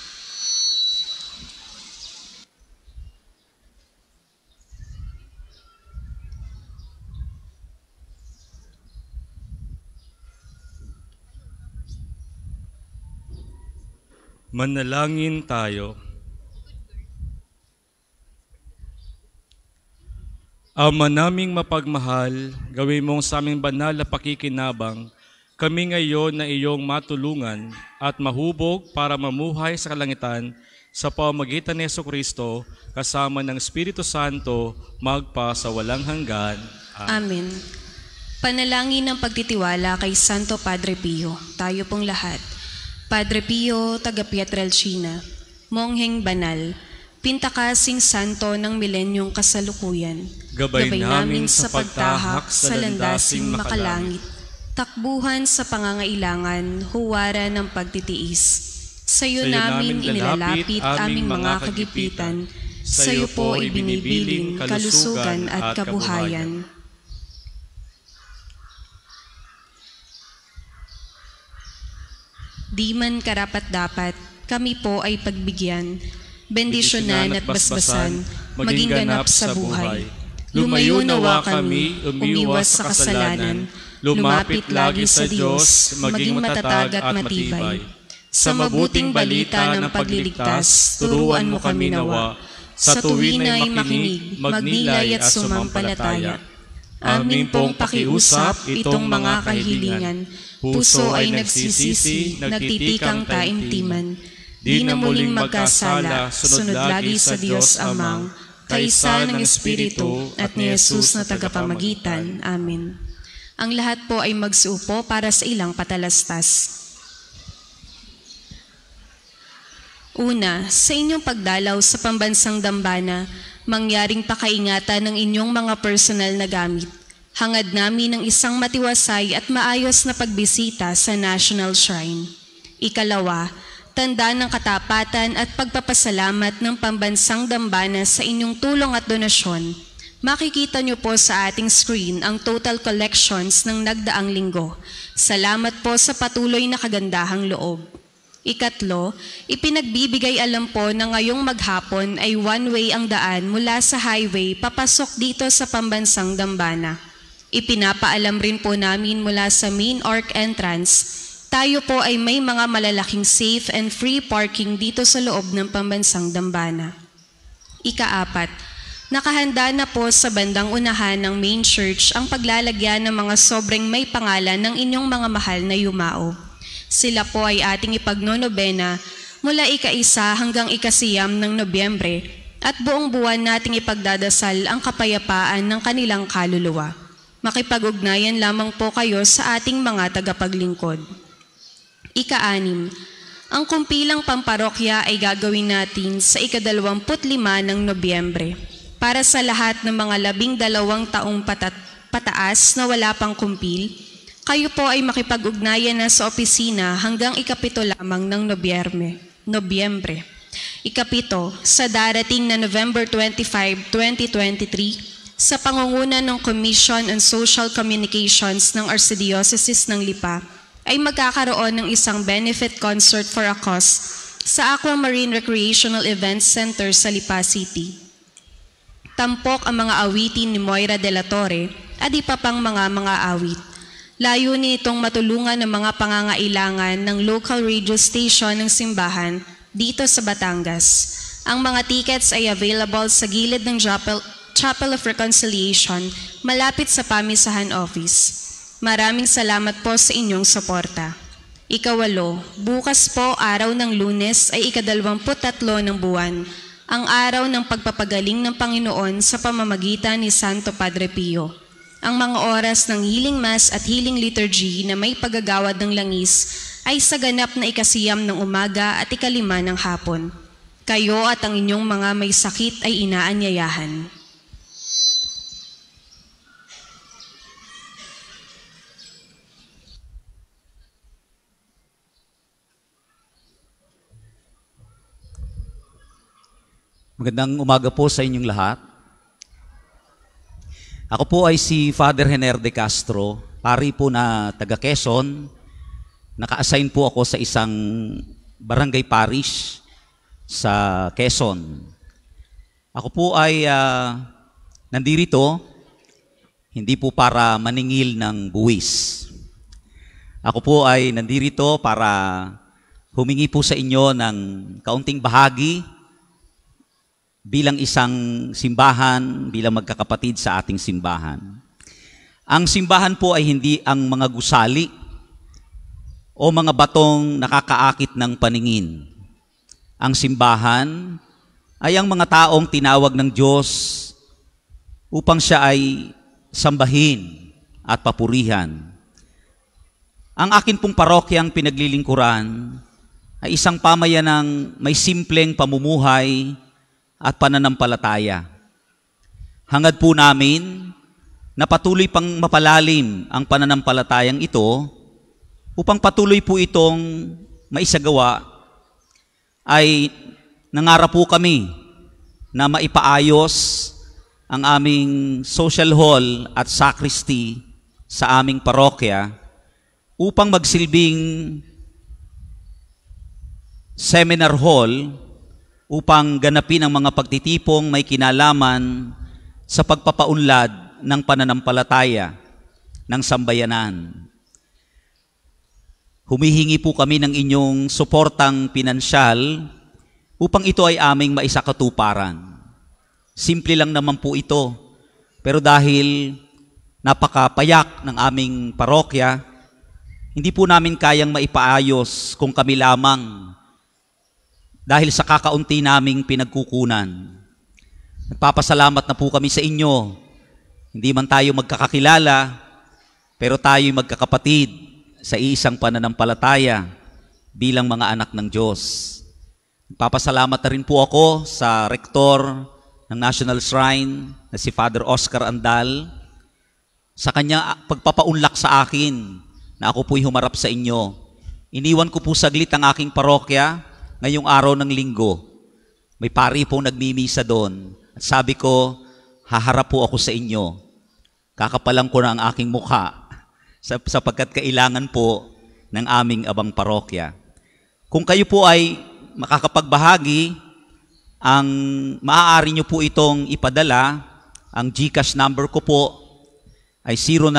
Manalangin tayo. Ama naming mapagmahal, gawin mong sa aming banal na pakikinabang, kami ngayon na iyong matulungan at mahubog para mamuhay sa kalangitan sa pamamagitan ni Jesucristo kasama ng Espiritu Santo magpa sa walang hanggan. Amen. Panalangin ng pagtitiwala kay Santo Padre Pio. Tayo pong lahat. Padre Pio, taga Pietrelcina, mongheng banal, pintakasing santo ng milenyong kasalukuyan, Gabay namin sa pagtahak sa landasing makalangit, takbuhan sa pangangailangan, huwara ng pagtitiis. Sa'yo namin inilalapit aming mga kagipitan, sa'yo po ibinibiling kalusugan at kabuhayan. Di man karapat-dapat, kami po ay pagbigyan, bendisyonan at basbasan, maging ganap sa buhay. Lumayo nawa kami, umiwas sa kasalanan, lumapit lagi sa Diyos, maging matatag at matibay. Sa mabuting balita ng pagliligtas, turuan mo kami nawa, sa tuwin ay makinig, magnilay at sumampalataya. Amin pong pakiusap itong mga kahilingan, puso ay nagsisisi, nagtitikang taimtiman, di na muling magkasala, sunod lagi sa Diyos Amang, kaisa ng Espiritu at ni Jesus na tagapamagitan. Amen. Ang lahat po ay magsuupo para sa ilang patalastas. Una, sa inyong pagdalaw sa pambansang dambana, mangyaring pakaingatan ng inyong mga personal na gamit. Hangad namin ng isang matiwasay at maayos na pagbisita sa National Shrine. Ikalawa, tanda ng katapatan at pagpapasalamat ng pambansang dambana sa inyong tulong at donasyon. Makikita niyo po sa ating screen ang total collections ng nagdaang linggo. Salamat po sa patuloy na kagandahang loob. Ikatlo, ipinagbibigay alam po na ngayong maghapon ay one-way ang daan mula sa highway papasok dito sa pambansang dambana. Ipinapaalam rin po namin mula sa main arc entrance, tayo po ay may mga malalaking safe and free parking dito sa loob ng pambansang dambana. Ikaapat, nakahanda na po sa bandang unahan ng main church ang paglalagyan ng mga sobrang may pangalan ng inyong mga mahal na yumao. Sila po ay ating ipagnonobena mula ika-1 hanggang ika-9 ng Nobyembre at buong buwan nating ipagdadasal ang kapayapaan ng kanilang kaluluwa. Makipag-ugnayan lamang po kayo sa ating mga tagapaglingkod. Ika-6, ang kumpilang pamparokya ay gagawin natin sa ika-25 ng Nobyembre para sa lahat ng mga 12 taong pataas na wala pang kumpil. Kayo po ay makipag-ugnayan na sa opisina hanggang ika-7 lamang ng Nobyembre. Ika-7, sa darating na November 25, 2023, sa pangunguna ng Commission on Social Communications ng Archdiocese ng Lipa, ay magkakaroon ng isang benefit concert for a cause sa Aquamarine Recreational Events Center sa Lipa City. Tampok ang mga awitin ni Moira de la Torre at iba pang mga awit. Layunin itong matulungan ng mga pangangailangan ng local radio station ng simbahan dito sa Batangas. Ang mga tickets ay available sa gilid ng Chapel of Reconciliation malapit sa Pamisahan Office. Maraming salamat po sa inyong suporta. Ika-8, bukas po araw ng Lunes ay ika-23 ng buwan, ang araw ng pagpapagaling ng Panginoon sa pamamagitan ni Santo Padre Pio. Ang mga oras ng healing mass at healing liturgy na may paggagawad ng langis ay sa ganap na ika-9 ng umaga at ika-5 ng hapon. Kayo at ang inyong mga may sakit ay inaanyayahan. Magandang umaga po sa inyong lahat. Ako po ay si Father Hener de Castro, pari po na taga Quezon, Naka-assign po ako sa isang barangay parish sa Quezon. Ako po ay nandirito, hindi po para maningil ng buwis. Ako po ay nandirito para humingi po sa inyo ng kaunting bahagi bilang isang simbahan, bilang magkakapatid sa ating simbahan. Ang simbahan po ay hindi ang mga gusali o mga batong nakakaakit ng paningin. Ang simbahan ay ang mga taong tinawag ng Diyos upang siya ay sambahin at papurihan. Ang akin pong parokyang pinaglilingkuran ay isang pamayanang may simpleng pamumuhay at pananampalataya. Hangad po namin na patuloy pang mapalalim ang pananampalatayang ito upang patuloy po itong maisagawa ay nangarap po kami na maipaayos ang aming social hall at sacristy sa aming parokya upang magsilbing seminar hall upang ganapin ang mga pagtitipong may kinalaman sa pagpapaunlad ng pananampalataya ng sambayanan. Humihingi po kami ng inyong suportang pinansyal upang ito ay aming maisakatuparan. Simple lang naman po ito, pero dahil napakapayak ng aming parokya, hindi po namin kayang maipaayos kung kami lamang dahil sa kakaunti naming pinagkukunan. Nagpapasalamat na po kami sa inyo. Hindi man tayo magkakakilala, pero tayo'y magkakapatid sa isang pananampalataya bilang mga anak ng Diyos. Nagpapasalamat na rin po ako sa rektor ng National Shrine na si Father Oscar Andal sa kanya pagpapaunlak sa akin na ako po'y humarap sa inyo. Iniwan ko po saglit ang aking parokya ngayong araw ng linggo. May pari pong nagmimisa doon. At sabi ko, haharap po ako sa inyo. Kakapalang ko na ang aking mukha sapagkat kailangan po ng aming abang parokya. Kung kayo po ay makakapagbahagi, ang maaari nyo po itong ipadala. Ang GCash number ko po ay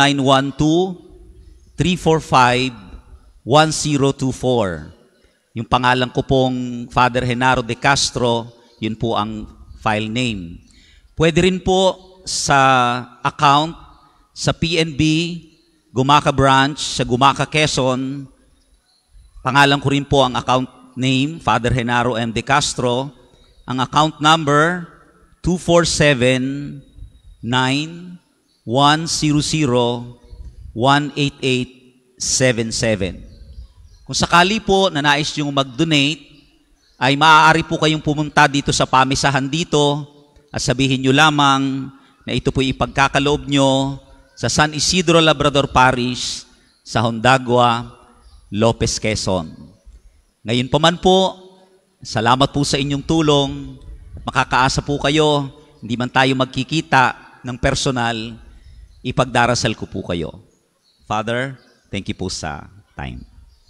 0912-345-1024. Yung pangalan ko pong Father Genaro de Castro, yun po ang file name. Pwede rin po sa account sa PNB Gumaca Branch sa Gumaca, Quezon. Pangalan ko rin po ang account name, Father Genaro M. de Castro. Ang account number, 247-9100-18877. Kung sakali po na nais nyo mag-donate, ay maaari po kayong pumunta dito sa pamisahan dito at sabihin nyo lamang na ito po ipagkakaloob nyo sa San Isidro Labrador Parish sa Hondagua, Lopez, Quezon. Ngayon pa man po, salamat po sa inyong tulong. Makakaasa po kayo, hindi man tayo magkikita ng personal, ipagdarasal ko po kayo. Father, thank you po sa time.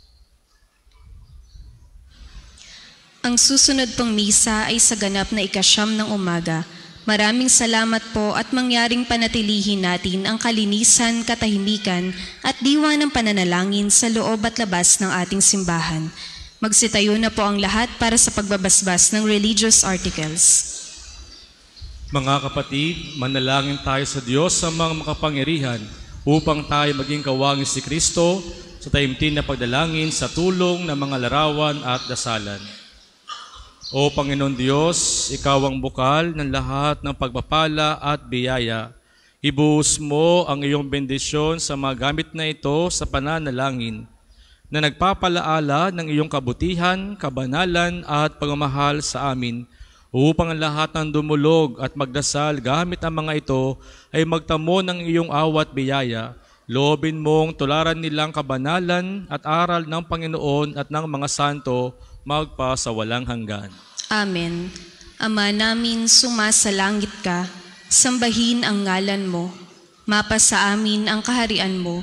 Ang susunod pong misa ay sa ganap na 9:00 ng umaga. Maraming salamat po at mangyaring panatilihin natin ang kalinisan, katahimikan at diwa ng pananalangin sa loob at labas ng ating simbahan. Magsitayo na po ang lahat para sa pagbabasbas ng religious articles. Mga kapatid, manalangin tayo sa Diyos sa mga makapangyarihan upang tayo maging kawangis si Kristo sa taimtim na pagdalangin sa tulong ng mga larawan at dasalan. O Panginoon Diyos, Ikaw ang bukal ng lahat ng pagpapala at biyaya. Ibuhos mo ang iyong bendisyon sa mga gamit na ito sa pananalangin na nagpapalaala ng iyong kabutihan, kabanalan at pagmamahal sa amin upang ang lahat ng dumulog at magdasal gamit ang mga ito ay magtamo ng iyong awat biyaya. Loobin mong tularan nilang kabanalan at aral ng Panginoon at ng mga santo magpa sa walang hanggan. Amen. Ama namin, sumasalangit ka, sambahin ang ngalan mo, mapa sa amin ang kaharian mo,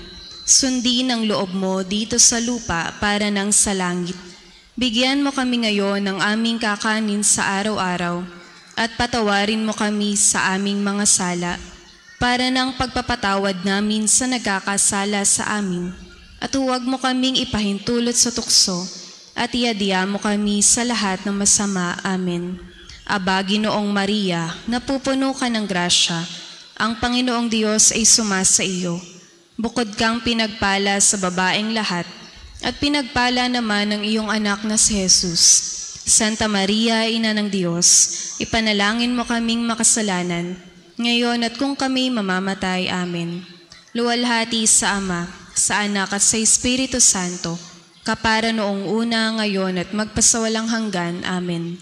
Sundin ang loob mo dito sa lupa para nang sa langit. Bigyan mo kami ngayon ng aming kakanin sa araw-araw at patawarin mo kami sa aming mga sala para ng pagpapatawad namin sa nagkakasala sa amin. At huwag mo kaming ipahintulot sa tukso at iadya mo kami sa lahat ng masama. Amen. Aba, Ginoong Maria, napupuno ka ng grasya, ang Panginoong Diyos ay sumasa iyo. Bukod kang pinagpala sa babaeng lahat, at pinagpala naman ang iyong anak na si Jesus. Santa Maria, Ina ng Diyos, ipanalangin mo kaming makasalanan, ngayon at kung kami mamamatay. Amen. Luwalhati sa Ama, sa Anak at sa Espiritu Santo, kapara noong una, ngayon at magpasawalang hanggan. Amen.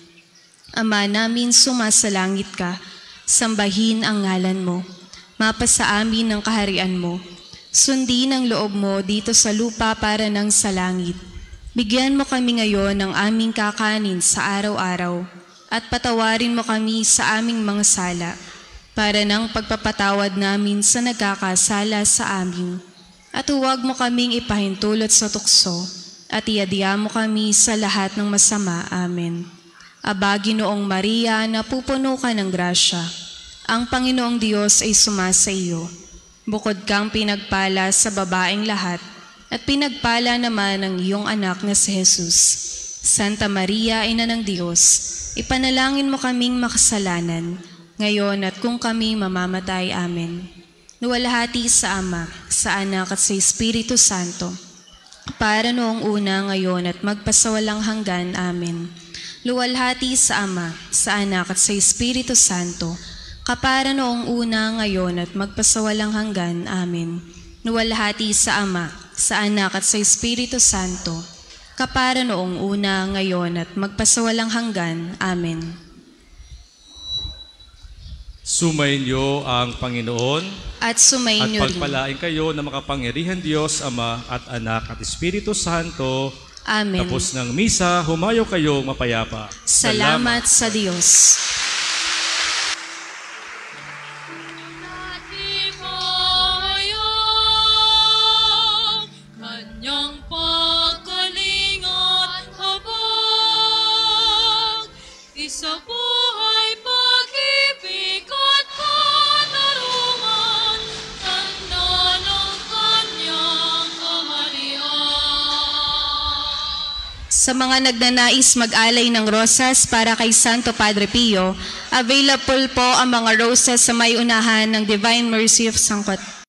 Ama namin, sumasalangit ka, sambahin ang ngalan mo, mapasa amin ang kaharian mo. Sundin ang loob mo dito sa lupa para nang sa langit. Bigyan mo kami ngayon ng aming kakanin sa araw-araw at patawarin mo kami sa aming mga sala para nang pagpapatawad namin sa nagkakasala sa amin. At huwag mo kaming ipahintulot sa tukso at iadya mo kami sa lahat ng masama. Amen. Aba, Ginoong Maria, napupuno ka ng grasya, ang Panginoong Diyos ay sumasa iyo. Bukod kang pinagpala sa babaeng lahat, at pinagpala naman ang iyong anak na si Jesus. Santa Maria, Ina ng Diyos, ipanalangin mo kaming makasalanan, ngayon at kung kami mamamatay. Amen. Luwalhati sa Ama, sa Anak at sa Espiritu Santo, para noong una, ngayon at magpasawalang hanggan. Amen. Luwalhati sa Ama, sa Anak at sa Espiritu Santo, kapara noong una, ngayon at magpasawalang hanggan. Amen. Luwalhati sa Ama, sa Anak at sa Espiritu Santo, kapara noong una, ngayon at magpasawalang hanggan. Amen. Sumainyo ang Panginoon At at sumainyo rin. pagpalain kayo na makapangyarihan Diyos, Ama at Anak at Espiritu Santo. Amen. Tapos ng misa, humayo kayong mapayapa. Salamat sa Diyos. Natin hayong kanyang pagkalingat habang isa buhay pag-ibig at katarungan, tanda ng kanyang kaharian. Sa mga nagnanais mag-alay ng rosas para kay Santo Padre Pio, available po ang mga rosas sa may unahan ng Divine Mercy of Sangkot.